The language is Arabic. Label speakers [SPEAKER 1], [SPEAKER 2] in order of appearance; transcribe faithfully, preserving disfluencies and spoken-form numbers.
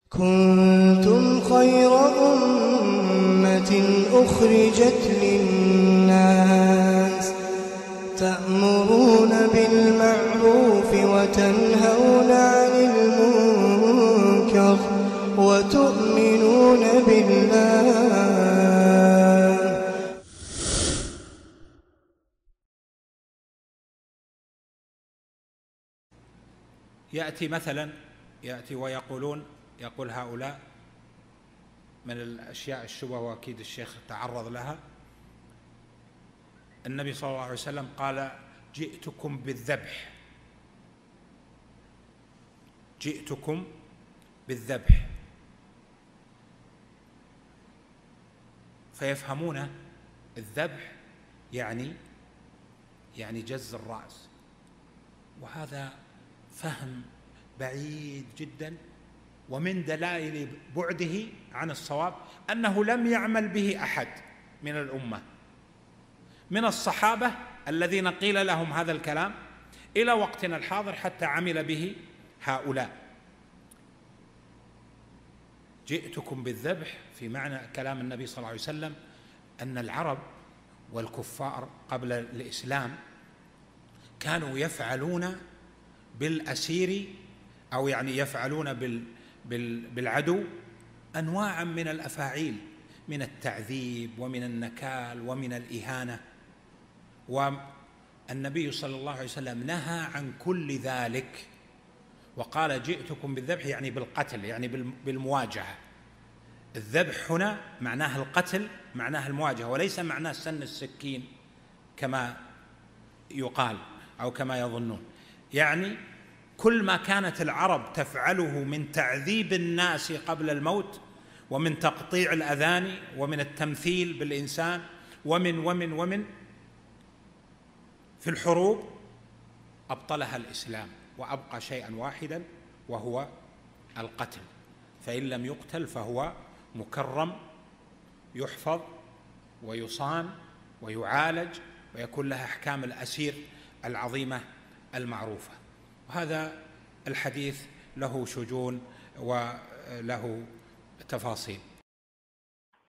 [SPEAKER 1] كنتم خير أمة أخرجت للناس تأمرون بالمعروف وتنهون عن المنكر وتؤمنون بالله.
[SPEAKER 2] يأتي مثلا يأتي ويقولون يقول هؤلاء من الأشياء الشبه، وأكيد الشيخ تعرض لها. النبي صلى الله عليه وسلم قال: جئتكم بالذبح، جئتكم بالذبح، فيفهمون الذبح يعني يعني جز الرأس، وهذا فهم بعيد جدا، ومن دلائل بعده عن الصواب أنه لم يعمل به أحد من الأمة، من الصحابة الذين قيل لهم هذا الكلام إلى وقتنا الحاضر حتى عمل به هؤلاء. جئتكم بالذبح في معنى كلام النبي صلى الله عليه وسلم أن العرب والكفار قبل الإسلام كانوا يفعلون بالأسير، أو يعني يفعلون بال بالعدو أنواعا من الأفاعيل، من التعذيب ومن النكال ومن الإهانة، والنبي صلى الله عليه وسلم نهى عن كل ذلك، وقال: جئتكم بالذبح يعني بالقتل، يعني بالمواجهة. الذبح هنا معناه القتل، معناه المواجهة، وليس معناه سن السكين كما يقال أو كما يظنون. يعني كل ما كانت العرب تفعله من تعذيب الناس قبل الموت، ومن تقطيع الأذاني، ومن التمثيل بالإنسان، ومن ومن ومن في الحروب، أبطلها الإسلام وأبقى شيئا واحدا وهو القتل. فإن لم يقتل فهو مكرم، يحفظ ويصان ويعالج ويكون له أحكام الأسير العظيمة المعروفة. وهذا الحديث له شجون وله تفاصيل.